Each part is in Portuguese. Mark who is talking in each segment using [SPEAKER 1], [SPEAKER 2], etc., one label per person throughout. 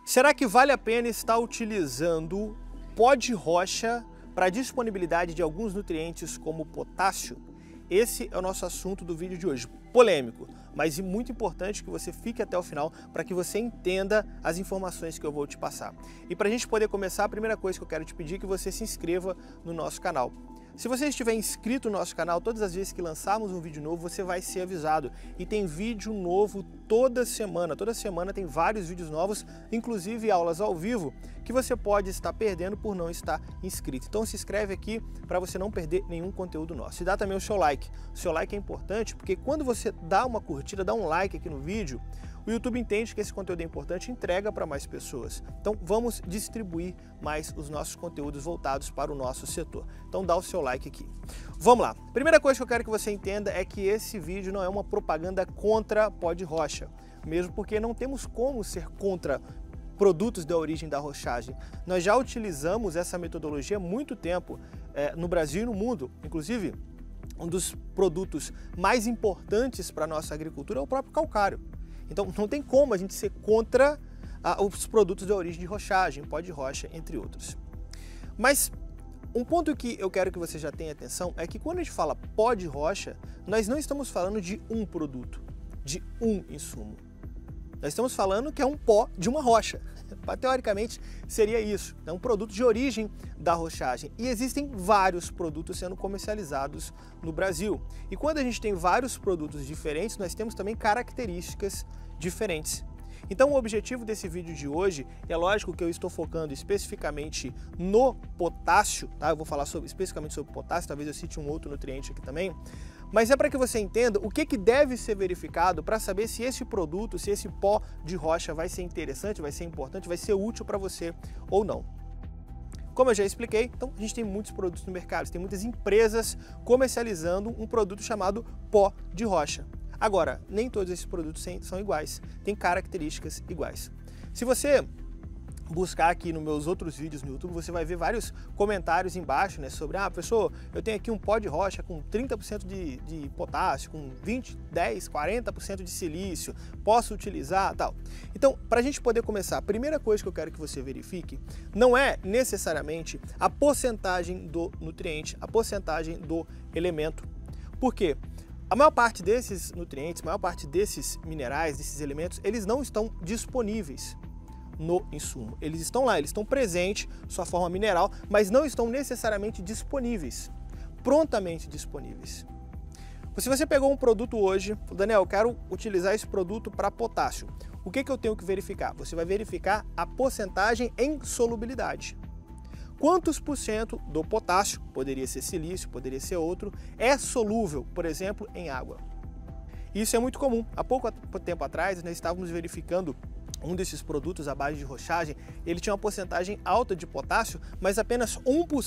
[SPEAKER 1] Será que vale a pena estar utilizando pó de rocha para a disponibilidade de alguns nutrientes como potássio? Esse é o nosso assunto do vídeo de hoje. Polêmico, mas muito importante que você fique até o final para que você entenda as informações que eu vou te passar. E para a gente poder começar, a primeira coisa que eu quero te pedir é que você se inscreva no nosso canal. Se você estiver inscrito no nosso canal, todas as vezes que lançarmos um vídeo novo, você vai ser avisado. E tem vídeo novo toda semana tem vários vídeos novos, inclusive aulas ao vivo, que você pode estar perdendo por não estar inscrito. Então se inscreve aqui para você não perder nenhum conteúdo nosso. E dá também o seu like. O seu like é importante porque quando você dá uma curtida, dá um like aqui no vídeo, o YouTube entende que esse conteúdo é importante e entrega para mais pessoas. Então vamos distribuir mais os nossos conteúdos voltados para o nosso setor. Então dá o seu like aqui. Vamos lá. Primeira coisa que eu quero que você entenda é que esse vídeo não é uma propaganda contra pó de rocha. Mesmo porque não temos como ser contra produtos da origem da rochagem. Nós já utilizamos essa metodologia há muito tempo no Brasil e no mundo. Inclusive, um dos produtos mais importantes para a nossa agricultura é o próprio calcário. Então não tem como a gente ser contra os produtos da origem de rochagem, pó de rocha, entre outros. Mas um ponto que eu quero que você já tenha atenção é que quando a gente fala pó de rocha, nós não estamos falando de um produto, de um insumo. Nós estamos falando que é um pó de uma rocha. Teoricamente seria isso, é um produto de origem da rochagem. E existem vários produtos sendo comercializados no Brasil. E quando a gente tem vários produtos diferentes, nós temos também características diferentes. Então o objetivo desse vídeo de hoje, é lógico que eu estou focando especificamente no potássio, tá? Eu vou falar especificamente sobre potássio, talvez eu cite um outro nutriente aqui também, mas é para que você entenda o que deve ser verificado para saber se esse produto, se esse pó de rocha vai ser interessante, vai ser importante, vai ser útil para você ou não. Como eu já expliquei, então a gente tem muitos produtos no mercado, tem muitas empresas comercializando um produto chamado pó de rocha. Agora, nem todos esses produtos são iguais, têm características iguais. Se você buscar aqui nos meus outros vídeos no YouTube, você vai ver vários comentários embaixo, né, sobre, professor, eu tenho aqui um pó de rocha com 30% de potássio, com 20, 10, 40% de silício, posso utilizar, tal. Então, para a gente poder começar, a primeira coisa que eu quero que você verifique não é necessariamente a porcentagem do nutriente, a porcentagem do elemento. Por quê? A maior parte desses nutrientes, a maior parte desses minerais, desses elementos, eles não estão disponíveis no insumo. Eles estão lá, eles estão presentes, sua forma mineral, mas não estão necessariamente disponíveis, prontamente disponíveis. Se você pegou um produto hoje, Daniel, eu quero utilizar esse produto para potássio, o que eu tenho que verificar? Você vai verificar a porcentagem em solubilidade. Quantos por cento do potássio, poderia ser silício, poderia ser outro, é solúvel, por exemplo, em água? Isso é muito comum. Há pouco tempo atrás, nós estávamos verificando um desses produtos à base de rochagem, ele tinha uma porcentagem alta de potássio, mas apenas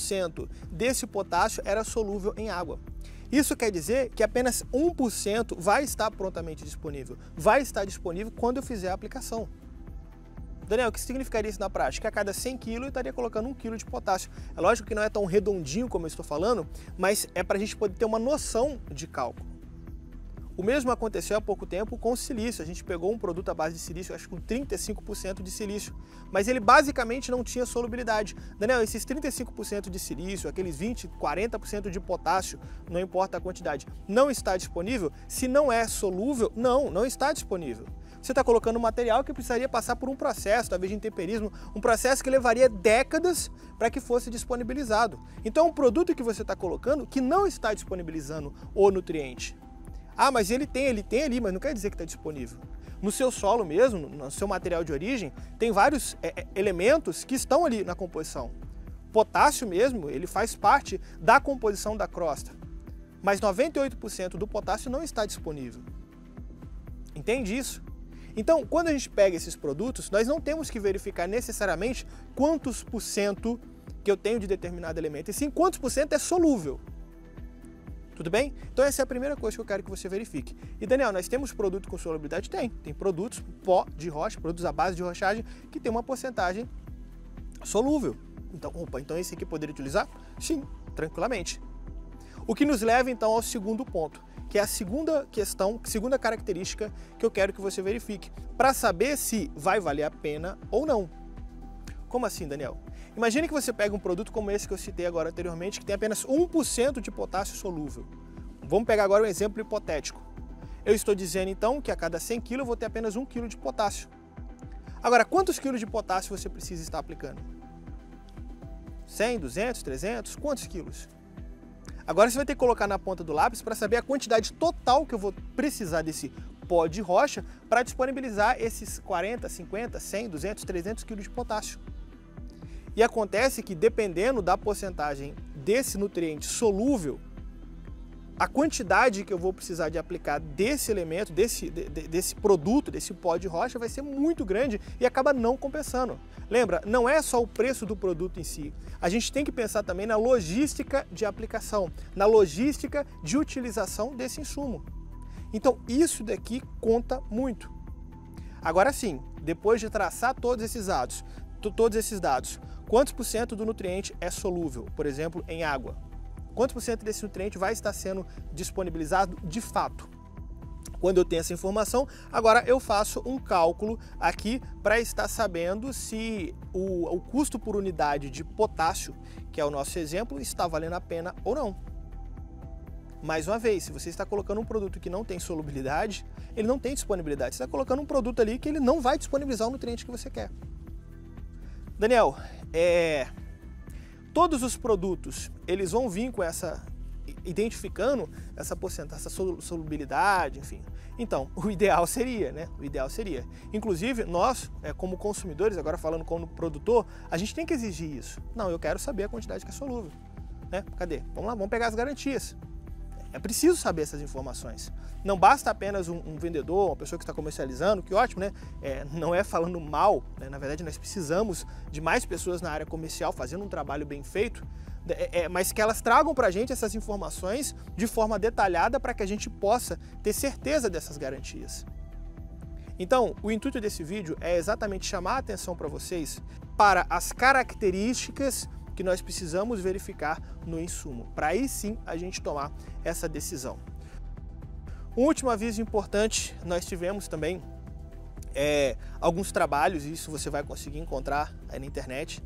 [SPEAKER 1] 1% desse potássio era solúvel em água. Isso quer dizer que apenas 1% vai estar prontamente disponível, vai estar disponível quando eu fizer a aplicação. Daniel, o que significaria isso na prática? A cada 100 kg eu estaria colocando 1 kg de potássio. É lógico que não é tão redondinho como eu estou falando, mas é para a gente poder ter uma noção de cálculo. O mesmo aconteceu há pouco tempo com o silício. A gente pegou um produto à base de silício, acho que com 35% de silício, mas ele basicamente não tinha solubilidade. Daniel, esses 35% de silício, aqueles 20, 40% de potássio, não importa a quantidade, não está disponível? Se não é solúvel, não está disponível. Você está colocando um material que precisaria passar por um processo, talvez de intemperismo, um processo que levaria décadas para que fosse disponibilizado. Então é um produto que você está colocando que não está disponibilizando o nutriente. Mas ele tem ali, mas não quer dizer que está disponível. No seu solo mesmo, no seu material de origem, tem vários elementos que estão ali na composição. Potássio mesmo, ele faz parte da composição da crosta, mas 98% do potássio não está disponível. Entende isso? Então, quando a gente pega esses produtos, nós não temos que verificar necessariamente quantos por cento que eu tenho de determinado elemento, e sim quantos por cento é solúvel. Tudo bem? Então essa é a primeira coisa que eu quero que você verifique. E Daniel, nós temos produto com solubilidade? Tem produtos pó de rocha, produtos à base de rochagem que tem uma porcentagem solúvel. Então esse aqui poderia utilizar? Sim, tranquilamente. O que nos leva então ao segundo ponto, que é a segunda questão, segunda característica que eu quero que você verifique, para saber se vai valer a pena ou não. Como assim, Daniel? Imagine que você pega um produto como esse que eu citei agora anteriormente, que tem apenas 1% de potássio solúvel. Vamos pegar agora um exemplo hipotético. Eu estou dizendo então que a cada 100 kg eu vou ter apenas 1 kg de potássio. Agora, quantos quilos de potássio você precisa estar aplicando? 100, 200, 300? Quantos quilos? Agora você vai ter que colocar na ponta do lápis para saber a quantidade total que eu vou precisar desse pó de rocha para disponibilizar esses 40, 50, 100, 200, 300 quilos de potássio. E acontece que, dependendo da porcentagem desse nutriente solúvel, a quantidade que eu vou precisar de aplicar desse elemento, desse produto, desse pó de rocha, vai ser muito grande e acaba não compensando. Lembra, não é só o preço do produto em si. A gente tem que pensar também na logística de aplicação, na logística de utilização desse insumo. Então, isso daqui conta muito. Agora sim, depois de traçar todos esses dados, quantos por cento do nutriente é solúvel, por exemplo, em água? Quantos por cento desse nutriente vai estar sendo disponibilizado de fato? Quando eu tenho essa informação, agora eu faço um cálculo aqui para estar sabendo se o custo por unidade de potássio, que é o nosso exemplo, está valendo a pena ou não. Mais uma vez, se você está colocando um produto que não tem solubilidade, ele não tem disponibilidade. Você está colocando um produto ali que ele não vai disponibilizar o nutriente que você quer. Daniel, todos os produtos, eles vão vir com identificando essa porcentagem, essa solubilidade, enfim. Então, o ideal seria, né? O ideal seria. Inclusive, nós, como consumidores, agora falando como produtor, a gente tem que exigir isso. Não, eu quero saber a quantidade que é solúvel, né? Cadê? Vamos lá, vamos pegar as garantias. É preciso saber essas informações. Não basta apenas um vendedor, uma pessoa que está comercializando, que ótimo, né? Não é falando mal, né? Na verdade, nós precisamos de mais pessoas na área comercial fazendo um trabalho bem feito, mas que elas tragam para a gente essas informações de forma detalhada para que a gente possa ter certeza dessas garantias. Então, o intuito desse vídeo é exatamente chamar a atenção para vocês para as características que nós precisamos verificar no insumo, para aí sim a gente tomar essa decisão. Um último aviso importante, nós tivemos também alguns trabalhos, e isso você vai conseguir encontrar aí na internet,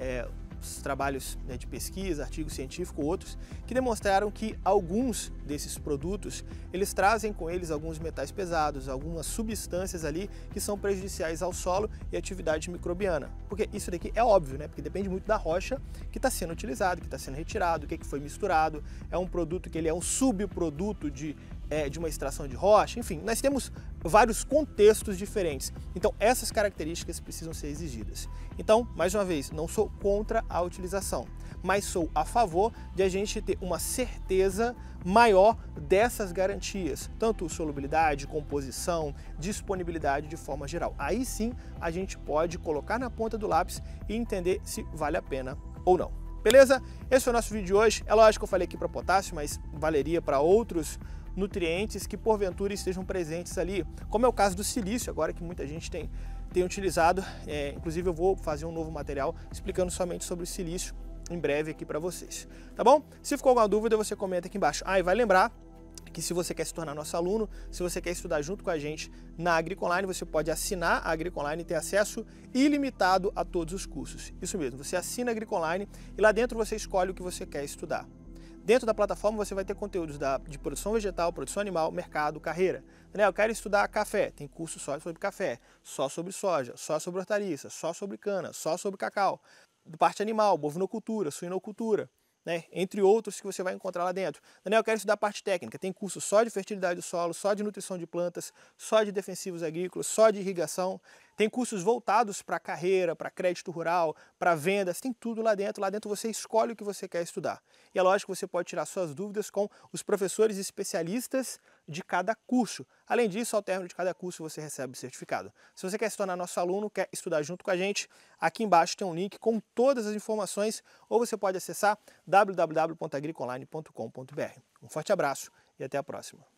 [SPEAKER 1] os trabalhos de pesquisa, artigo científico, outros, que demonstraram que alguns desses produtos, eles trazem com eles alguns metais pesados, algumas substâncias ali que são prejudiciais ao solo e à atividade microbiana. Porque isso daqui é óbvio, né? Porque depende muito da rocha que está sendo utilizado, que está sendo retirado, o que foi misturado. É um produto que ele é um subproduto de uma extração de rocha, enfim, nós temos vários contextos diferentes. Então, essas características precisam ser exigidas. Então, mais uma vez, não sou contra a utilização, mas sou a favor de a gente ter uma certeza maior dessas garantias, tanto solubilidade, composição, disponibilidade de forma geral. Aí sim, a gente pode colocar na ponta do lápis e entender se vale a pena ou não. Beleza? Esse foi o nosso vídeo de hoje. É lógico que eu falei aqui para potássio, mas valeria para outros nutrientes que porventura estejam presentes ali, como é o caso do silício, agora que muita gente tem utilizado. Inclusive eu vou fazer um novo material explicando somente sobre o silício em breve aqui para vocês, tá bom? Se ficou alguma dúvida, você comenta aqui embaixo. E vai lembrar que se você quer se tornar nosso aluno, se você quer estudar junto com a gente na Agricoline, você pode assinar a Agricoline e ter acesso ilimitado a todos os cursos. Isso mesmo, você assina a Agricoline e lá dentro você escolhe o que você quer estudar. Dentro da plataforma você vai ter conteúdos de produção vegetal, produção animal, mercado, carreira. Daniel, eu quero estudar café, tem curso só sobre café, só sobre soja, só sobre hortaliça, só sobre cana, só sobre cacau. Parte animal, bovinocultura, suinocultura, né? Entre outros que você vai encontrar lá dentro. Daniel, eu quero estudar parte técnica, tem curso só de fertilidade do solo, só de nutrição de plantas, só de defensivos agrícolas, só de irrigação. Tem cursos voltados para carreira, para crédito rural, para vendas, tem tudo lá dentro. Lá dentro você escolhe o que você quer estudar. E é lógico que você pode tirar suas dúvidas com os professores especialistas de cada curso. Além disso, ao término de cada curso você recebe o certificado. Se você quer se tornar nosso aluno, quer estudar junto com a gente, aqui embaixo tem um link com todas as informações, ou você pode acessar www.agricoline.com.br. Um forte abraço e até a próxima.